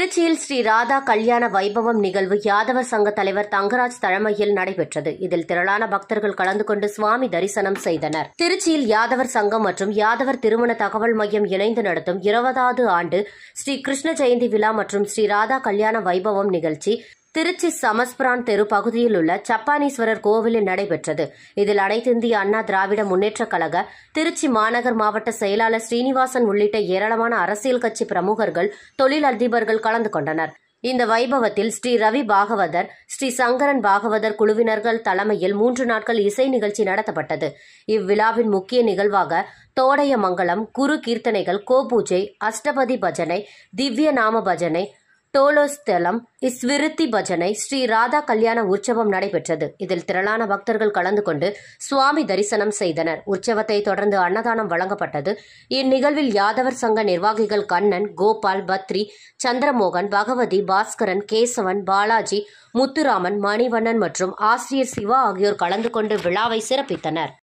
திருச்சியில் ஸ்ரீ ராதா கல்யாண வைபவம் நிகழ்வு யாதவர் சங்க தலைவர் தங்கராஜ் தலைமையில் நடைபெற்றது. இதில் திரளான பக்தர்கள் கலந்து கொண்டு சுவாமி தரிசனம் செய்தனர். திருச்சியில் யாதவர் சங்கம் மற்றும் யாதவர் திருமண தகவல் மையம் இணைந்து நடத்தும் 20வது ஆண்டு ஸ்ரீ கிருஷ்ண ஜெயந்தி விழா மற்றும் ஸ்ரீ ராதா கல்யாண வைபவம் நிகழ்ச்சி திருச்சி சமஸ்பிரான் தெரு பகுதியில் உள்ள சப்பானீஸ்வரர் கோவிலில் நடைபெற்றது. இதில் அனைத்திந்திய அண்ணா திராவிட முன்னேற்றக் கழக திருச்சி மாநகர் மாவட்ட செயலாளர் ஸ்ரீனிவாசன் உள்ளிட்ட ஏராளமான அரசியல் கட்சி பிரமுகர்கள், தொழிலதிபர்கள் கலந்து கொண்டனர். இந்த வைபவத்தில் ஸ்ரீ ரவி பாகவதர், ஸ்ரீ சங்கரன் பாகவதர் குழுவினர்கள் தலைமையில் 3 நாட்கள் இசை நிகழ்ச்சி நடத்தப்பட்டது. இவ்விழாவின் முக்கிய நிகழ்வாக தோடையமங்கலம், குரு கீர்த்தனைகள், கோபூஜை, அஷ்டபதி பஜனை, திவ்ய நாம பஜனை, டோலோஸ்தலம், ஸ்விருத்தி பஜனை, ஸ்ரீ ராதா கல்யாண உற்சவம் நடைபெற்றது. இதில் திரளான பக்தர்கள் கலந்து கொண்டு சுவாமி தரிசனம் செய்தனர். உற்சவத்தை தொடர்ந்து அன்னதானம் வழங்கப்பட்டது. இந்நிகழ்வில் யாதவர் சங்க நிர்வாகிகள் கண்ணன், கோபால், பத்ரி, சந்திரமோகன், பகவதி, பாஸ்கரன், கேசவன், பாலாஜி, முத்துராமன், மணிவண்ணன் மற்றும் ஆசிரியர் சிவா ஆகியோர் கலந்து கொண்டு விழாவை சிறப்பித்தனர்.